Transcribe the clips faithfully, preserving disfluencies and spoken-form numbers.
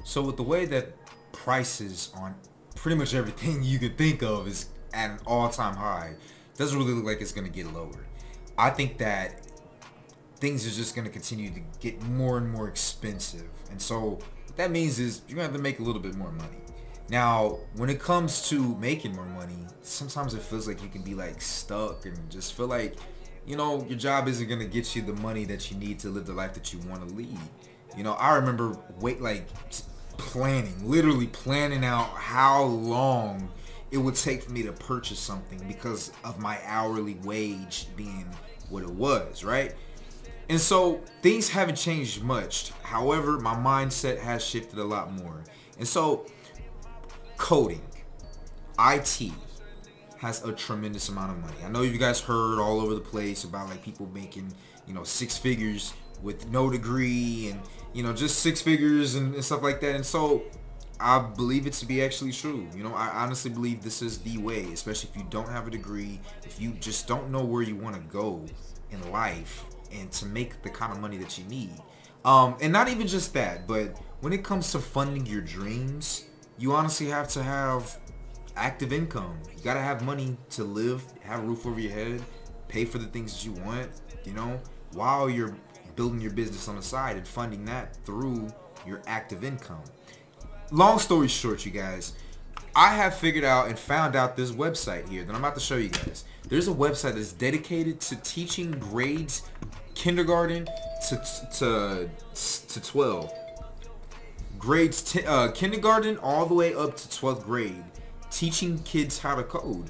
So with the way that prices on pretty much everything you can think of is at an all-time high, it doesn't really look like it's going to get lower. I think that things are just going to continue to get more and more expensive. And so what that means is you're going to have to make a little bit more money. Now, when it comes to making more money, sometimes it feels like you can be like stuck and just feel like, you know, your job isn't going to get you the money that you need to live the life that you want to lead. You know, I remember wait like planning, literally planning out how long it would take for me to purchase something because of my hourly wage being what it was, right? And so things haven't changed much. However, my mindset has shifted a lot more. And so coding, I T has a tremendous amount of money. I know you guys heard all over the place about like people making, you know, six figures with no degree and, you know, just six figures and, and stuff like that. And so I believe it to be actually true. You know, I honestly believe this is the way, especially if you don't have a degree, if you just don't know where you want to go in life and to make the kind of money that you need. Um, and not even just that, but when it comes to funding your dreams, you honestly have to have active income. You gotta have money to live, have a roof over your head, pay for the things that you want, you know, while you're building your business on the side and funding that through your active income. Long story short, you guys, I have figured out and found out this website here that I'm about to show you guys. There's a website that's dedicated to teaching grades kindergarten to to to twelve. Grades t uh, kindergarten all the way up to twelfth grade, teaching kids how to code.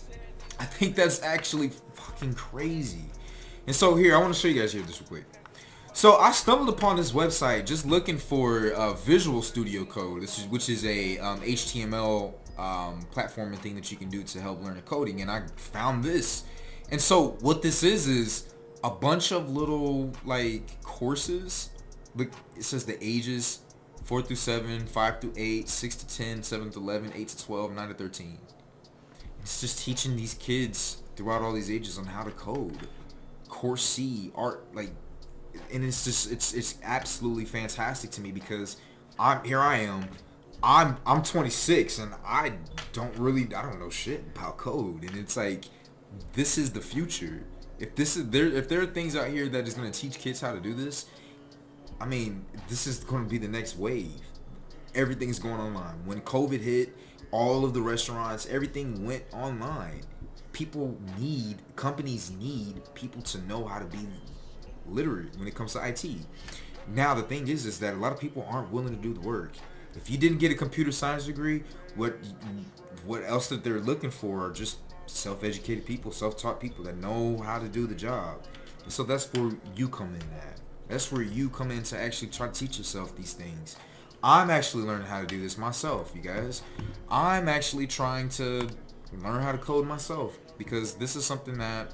I think that's actually fucking crazy. And so here, I want to show you guys here this real quick. So I stumbled upon this website just looking for uh, Visual Studio Code, this is, which is a um, H T M L um, platforming thing that you can do to help learn coding, and I found this. And so what this is is a bunch of little like courses. Look, it says the ages four through seven, five through eight, six to ten, seven to eleven, eight to twelve, nine to thirteen. It's just teaching these kids throughout all these ages on how to code. Course C, art, like, and it's just it's it's absolutely fantastic to me because I'm here I am I'm I'm twenty-six and I don't really I don't know shit about code, and it's like this is the future. If this is there if there are things out here that is going to teach kids how to do this, I mean, this is going to be the next wave. Everything's going online. When COVID hit, all of the restaurants, everything went online. People need, companies need people to know how to be literate when it comes to I T. Now the thing is is that a lot of people aren't willing to do the work. If you didn't get a computer science degree, what what else that they're looking for are just self-educated people, self-taught people that know how to do the job. And so that's where you come in at. That's where you come in to actually try to teach yourself these things. I'm actually learning how to do this myself, you guys. I'm actually trying to learn how to code myself because this is something that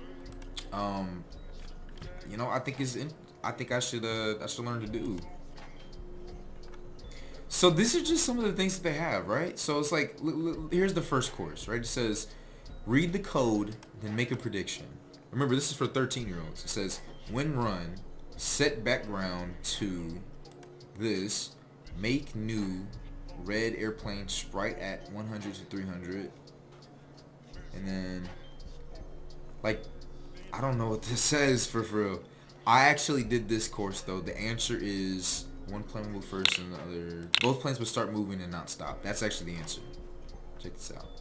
um you know, I think is in, I think I should uh I should learn to do. So these are just some of the things that they have, right? So it's like, here's the first course, right? It says, read the code, then make a prediction. Remember, this is for thirteen year olds. It says, when run, set background to this, make new red airplane sprite at one hundred to three hundred. And then, like, I don't know what this says for, for real. I actually did this course though. The answer is one plane will move first and the other. Both planes will start moving and not stop. That's actually the answer. Check this out.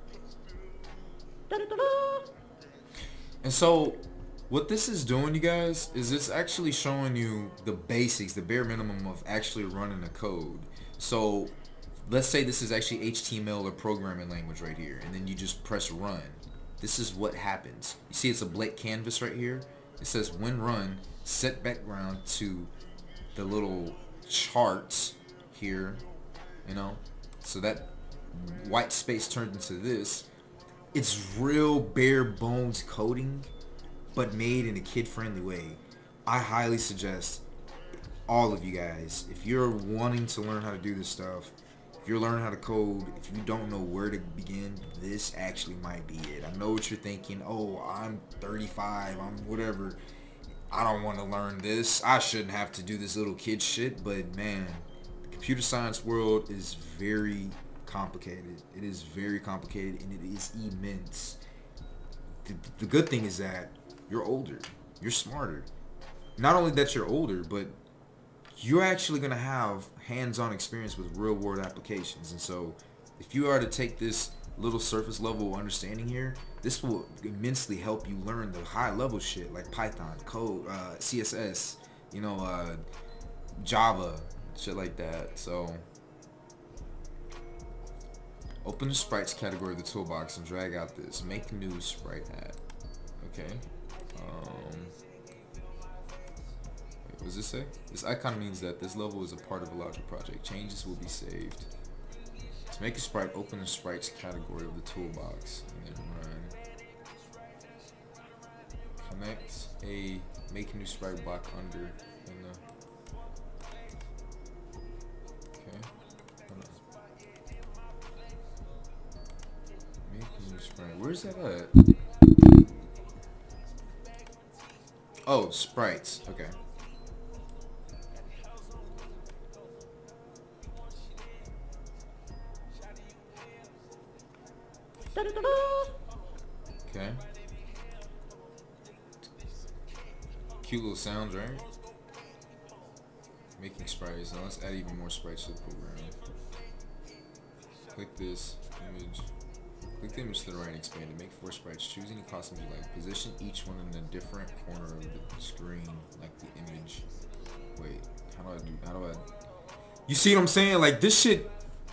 And so what this is doing, you guys, is it's actually showing you the basics, the bare minimum of actually running a code. So let's say this is actually H T M L or programming language right here, and then you just press run. This is what happens. You see it's a blank canvas right here. It says when run, set background to the little charts here, you know, so that white space turned into this. It's real bare bones coding, but made in a kid-friendly way. I highly suggest all of you guys, if you're wanting to learn how to do this stuff, if you're learning how to code, if you don't know where to begin, this actually might be it. I know what you're thinking. Oh, I'm thirty-five, I'm whatever. I don't want to learn this. I shouldn't have to do this little kid shit, but man, computer science world is very complicated. It is very complicated and it is immense. The, the good thing is that you're older. You're smarter. Not only that you're older, but you're actually going to have hands-on experience with real-world applications. And so if you are to take this little surface level understanding here, this will immensely help you learn the high-level shit like Python, code, uh, C S S, you know, uh, Java, shit like that. So open the sprites category of the toolbox and drag out this make new sprite add. Okay. Um, wait, what does this say? This icon means that this level is a part of a larger project. Changes will be saved. To make a sprite, open the sprites category of the toolbox and then run. Connect a make a new sprite block under in the. Okay. Make a new sprite. Where's that at? Oh, sprites. Okay. Okay. Cute little sounds, right? Making sprites. Now let's add even more sprites to the program. Click this image. Click the image to the right and expand it. Make four sprites. Choose any costumes you like. Position each one in a different corner of the screen, like the image. Wait, how do I do? How do I? You see what I'm saying? Like this shit.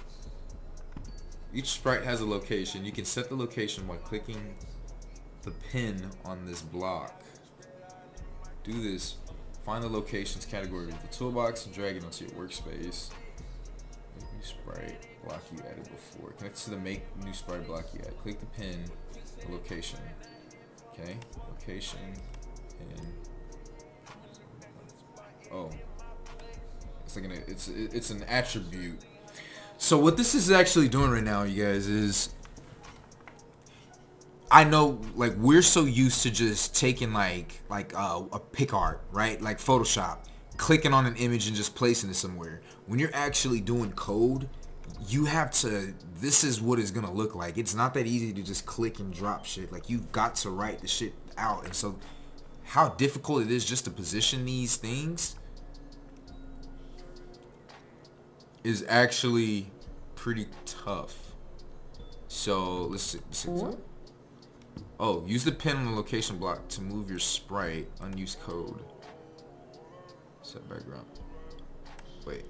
Each sprite has a location. You can set the location by clicking the pin on this block. Do this. Find the locations category of the toolbox and drag it onto your workspace. Make new sprite block you added before. Connect to the make new sprite block you add. Click the pin, the location. Okay, location, pin. Oh, it's like an it's it's an attribute. So what this is actually doing right now, you guys, is I know like we're so used to just taking like like uh, a pic art, right? Like Photoshop, clicking on an image and just placing it somewhere. When you're actually doing code, you have to, this is what it's gonna look like. It's not that easy to just click and drop shit. Like you've got to write the shit out. And so how difficult it is just to position these things is actually pretty tough. So let's see, let's see. Oh, use the pin on the location block to move your sprite. Unused code. Set background. Wait.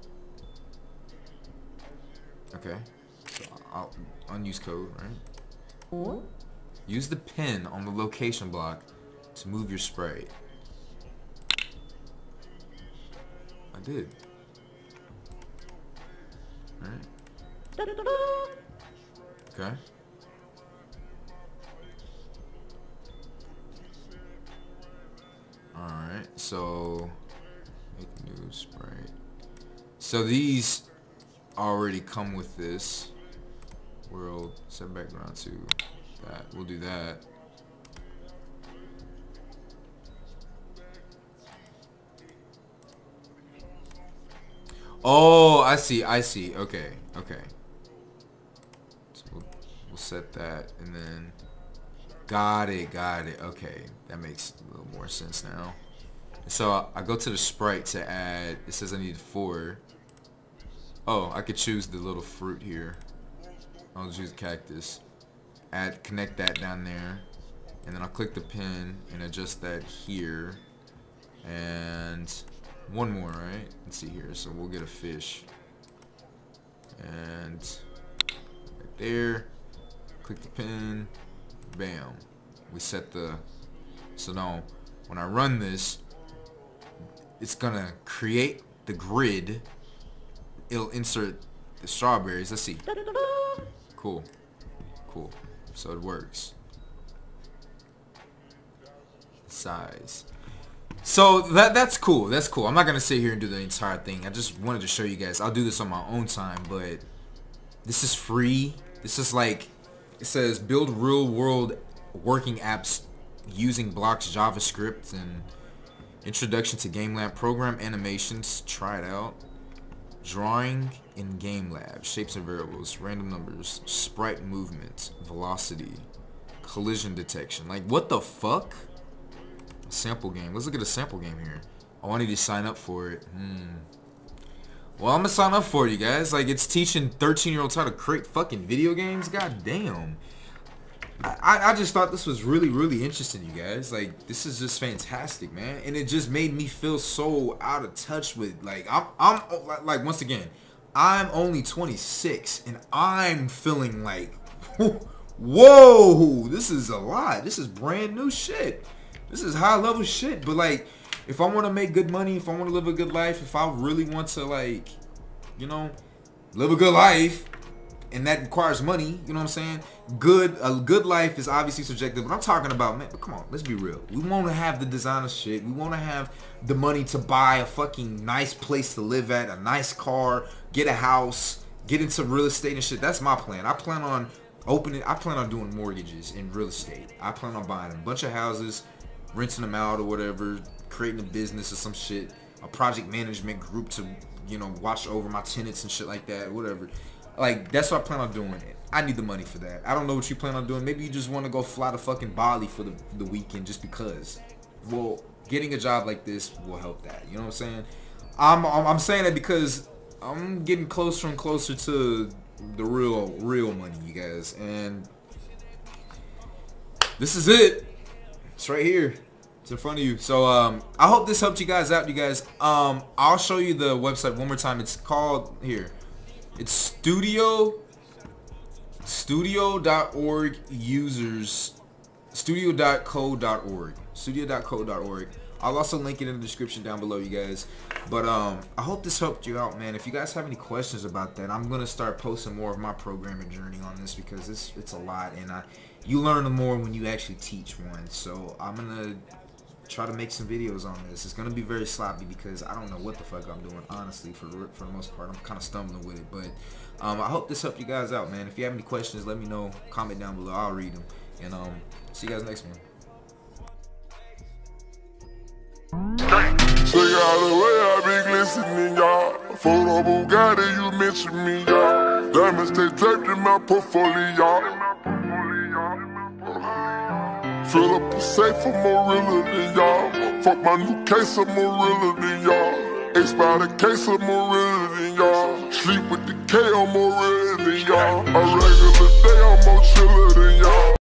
Okay. So I'll unused code, right? Use the pin on the location block to move your sprite. I did. Alright. Okay. Alright, so make new sprite. So these already come with this. World set background to that. We'll do that. Oh, I see, I see. Okay, okay. So we'll, we'll set that and then got it, got it. Okay, that makes a little more sense now. So I go to the sprite to add. It says I need four. Oh, I could choose the little fruit here. I'll choose cactus. Add, connect that down there, and then I'll click the pin and adjust that here. And one more, right? Let's see here. So we'll get a fish. And right there. Click the pin. Bam. We set the. So now, when I run this, it's gonna create the grid. It'll insert the strawberries. Let's see. Cool. Cool. So it works. Size. So that that's cool. That's cool. I'm not gonna sit here and do the entire thing. I just wanted to show you guys. I'll do this on my own time, but this is free. This is like, it says build real world working apps using blocks, JavaScript, and introduction to GameLab program animations. Try it out. Drawing in Game Lab. Shapes and variables. Random numbers. Sprite movement. Velocity. Collision detection. Like, what the fuck? A sample game. Let's look at a sample game here. Oh, I need to sign up for it. Hmm. Well, I'm gonna sign up for it, you guys. Like, it's teaching thirteen year olds how to create fucking video games. God damn. I, I just thought this was really, really interesting, you guys. Like, this is just fantastic, man. And it just made me feel so out of touch with, like, I'm, I'm like, once again, I'm only twenty-six, and I'm feeling like, whoa, this is a lot. This is brand new shit. This is high level shit. But, like, if I want to make good money, if I want to live a good life, if I really want to, like, you know, live a good life, and that requires money, you know what I'm saying? Good, a good life is obviously subjective, but I'm talking about, man, but come on, let's be real. We want to have the designer shit. We want to have the money to buy a fucking nice place to live at, a nice car, get a house, get into real estate and shit. That's my plan. I plan on opening, I plan on doing mortgages in real estate. I plan on buying a bunch of houses, renting them out or whatever, creating a business or some shit, a project management group to, you know, watch over my tenants and shit like that, whatever. Like, that's what I plan on doing. I need the money for that. I don't know what you plan on doing. Maybe you just want to go fly to fucking Bali for the, the weekend just because. Well, getting a job like this will help that. You know what I'm saying? I'm, I'm, I'm saying that because I'm getting closer and closer to the real, real money, you guys. And this is it. It's right here. It's in front of you. So, um, I hope this helped you guys out, you guys. Um, I'll show you the website one more time. It's called, here. It's studio studio dot org users studio dot co dot org studio dot co dot org. I'll also link it in the description down below, you guys. But um I hope this helped you out, man. If you guys have any questions about that, I'm gonna start posting more of my programming journey on this because it's it's a lot, and I you learn more when you actually teach one. So I'm gonna try to make some videos on this. It's gonna be very sloppy because I don't know what the fuck I'm doing, honestly. For for the most part, I'm kind of stumbling with it, but um, I hope this helped you guys out, man. If you have any questions, let me know. Comment down below. I'll read them, and um, see you guys next one. Check out the way I be glistening, y'all. Photo Bugatti, you mention me, y'all. Diamonds stay draped in my portfolio. Fill up a safe, I'm more realer than y'all. Fuck my new case, I'm more realer than y'all. Expired the case, I'm more realer than y'all. Sleep with the K, I'm more realer than y'all. A regular day, I'm more chiller than y'all.